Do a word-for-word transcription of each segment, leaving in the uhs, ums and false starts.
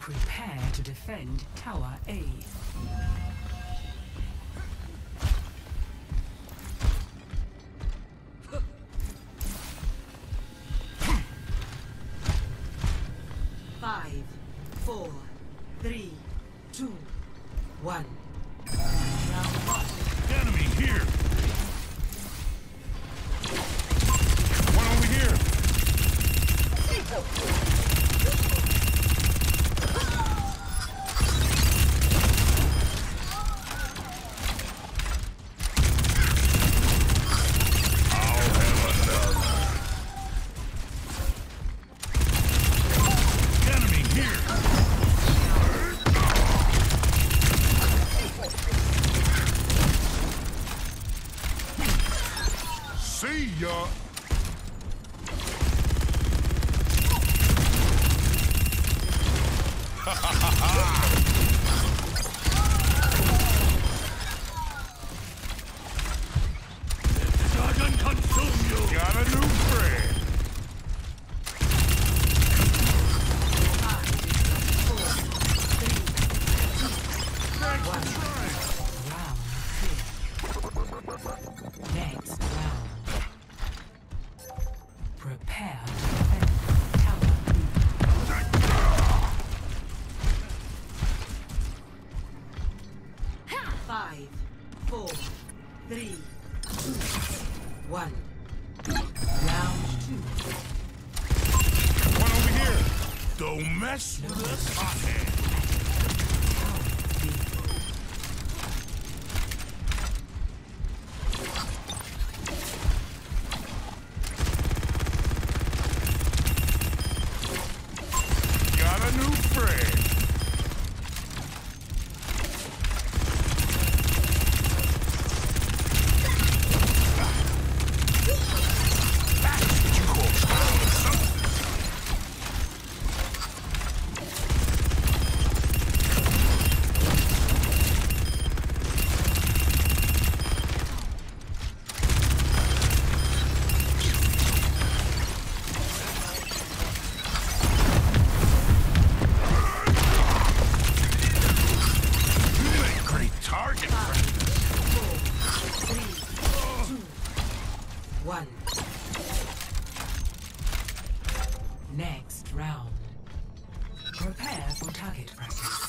Prepare to defend Tower A. Five, four, three, two, one. Round one. Enemy here! One over here! I'll have another. Enemy here! See ya! Ha ha ha ha! Let the dragon consume you! Got a new friend! Five, four, three, two, Thanks one. for trying! Round clear. Next round. Prepare to defend Tower B. Five, four, three, two, one. Round two. One over here! Don't mess with us, hothead! Tower B. Got a new friend! You call trying something? You make great target practice. Four, three, two, one. Next round. Prepare for target practice.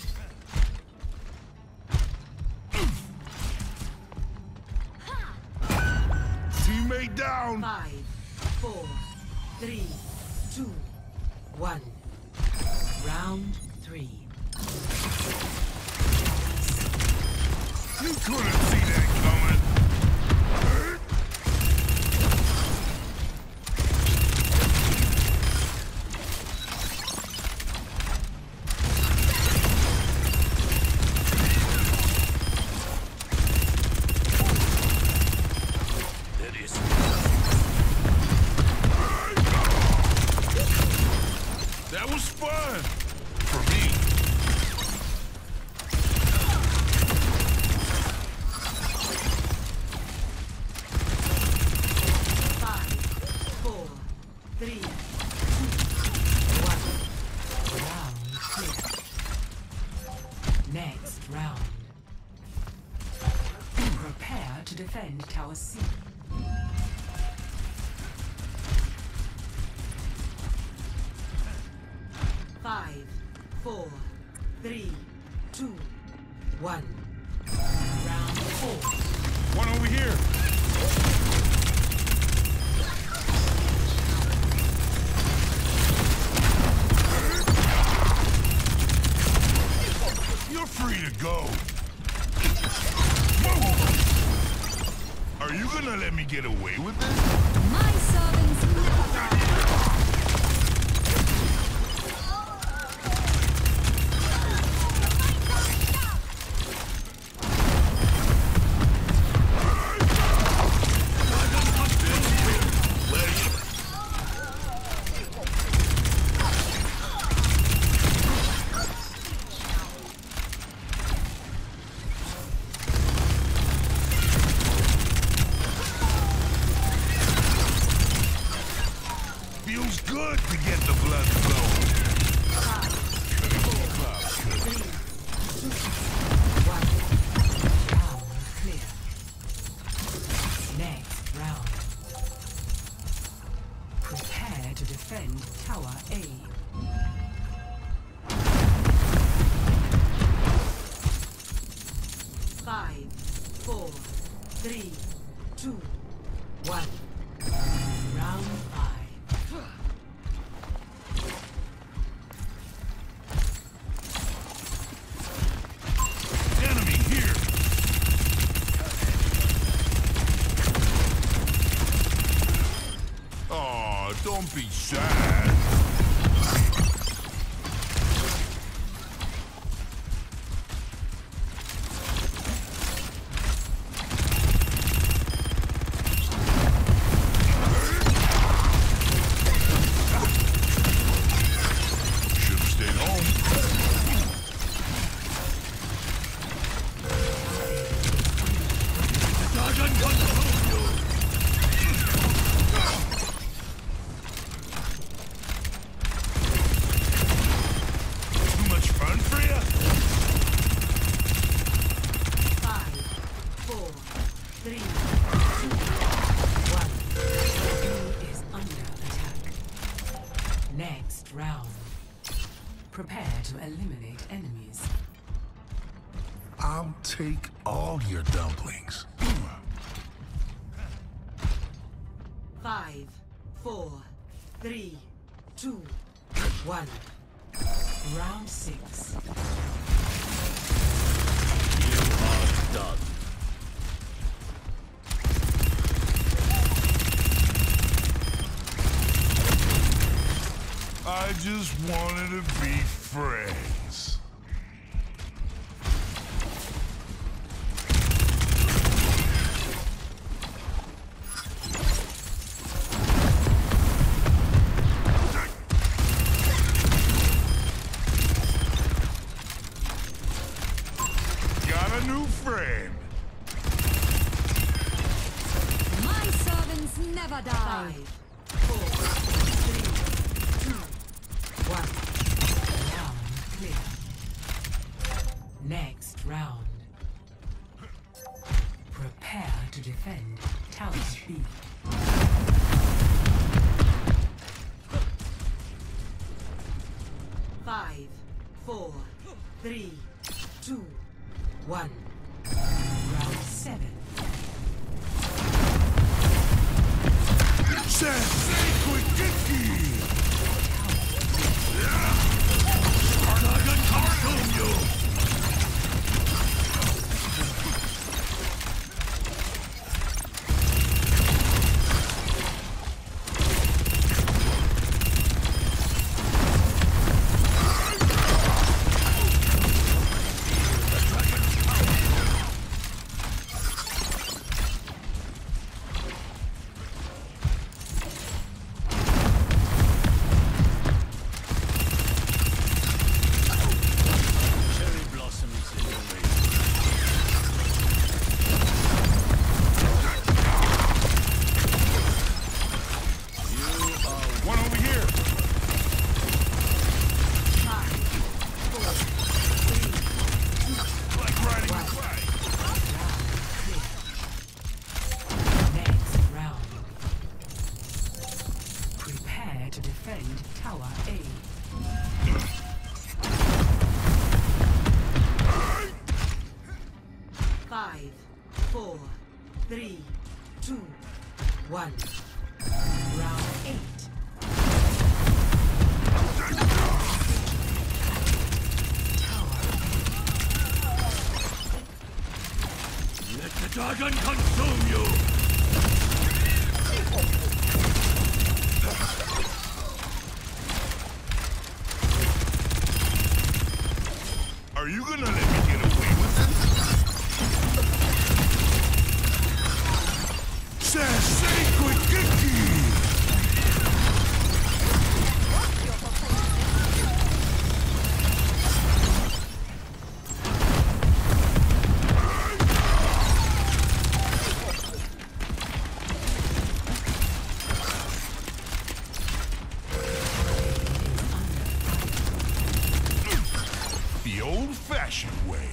Teammate down! Five, four, three, two, one. Round three. You couldn't see that coming! That is... That was fun! For me. Five, four, three, two, one. Round clear. Next round. Prepare to defend Tower C. Five, four, three, two, one. Round four. One over here! You're free to go! Move! Are you gonna let me get away with this? My servants never die. Next round. Prepare to eliminate enemies. I'll take all your dumplings. Five, four, three, two, one. Round six. You are done. I just wanted to be friends. Got a new friend. My servants never die. Five, four, three, two, one. Round clear. Next round. Prepare to defend Tower B. Five, four, three, two, one. Round seven. Cherry blossoms in your way. You are One over here. Five, four, three, Like riding a one. bike. Round clear. Next round. Prepare to defend Tower A. Five, four, three, two, one. Round eight. Let the dragon consume you! Are you gonna let me get away with this? Sensei Quickiki! The old-fashioned way.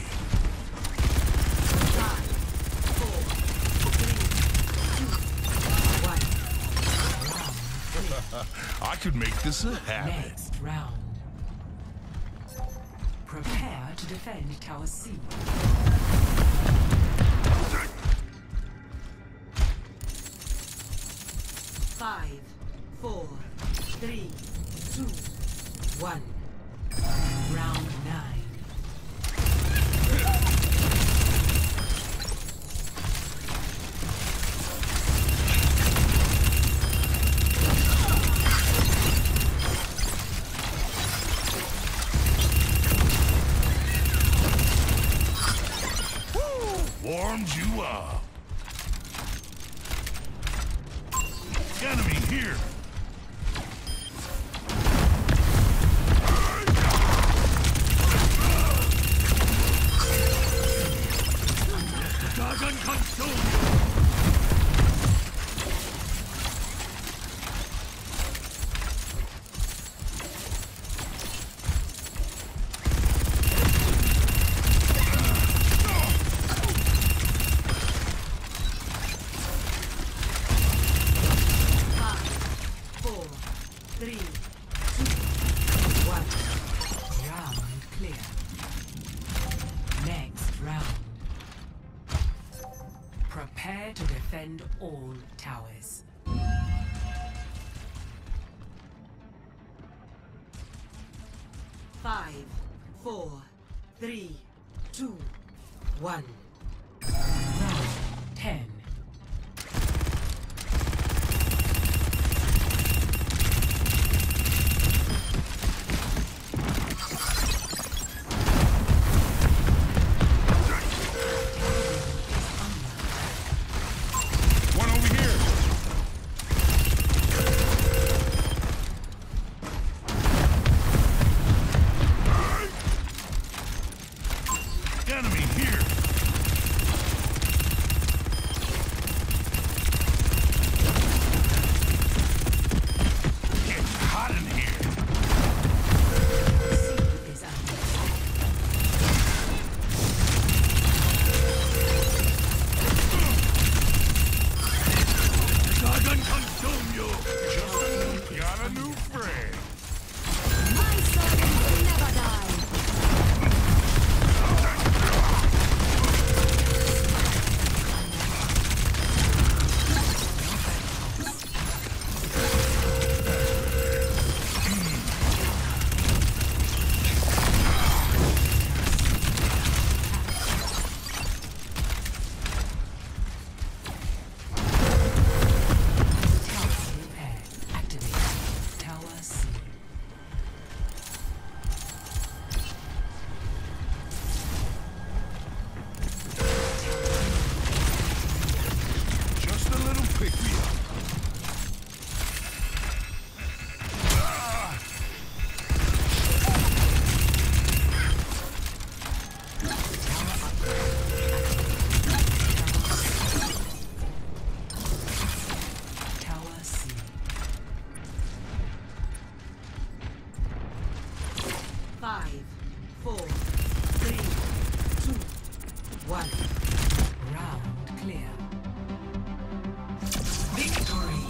Five, four, three, two, one. Round clear. I could make this a habit. Next round. Prepare to defend Tower C. Five, four, three, two, one. Round nine. Warmed you up. Enemy here. Dragon consume you! Defend all towers. Five, four, three, two, one. Round ten. One over here. Enemy here. It's hot in here. C is under attack. Dragon consume you! Just got a new friend. My servants never die. Tower repair. Activate. Tower C. Just a little pick me up. Tower C. Five, four, three, two, one. Round clear. Victory.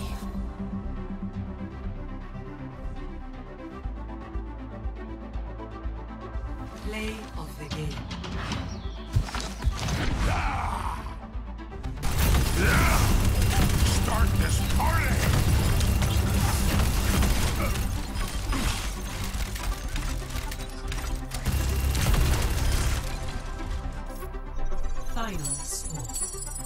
Play of the game. Start this party. Final score.